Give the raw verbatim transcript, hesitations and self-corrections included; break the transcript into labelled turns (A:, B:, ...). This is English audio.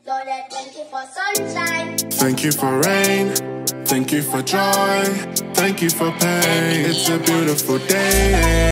A: Lord, I thank you for sunshine.
B: Thank you for rain. Thank you for joy. Thank you for pain. It's a beautiful day.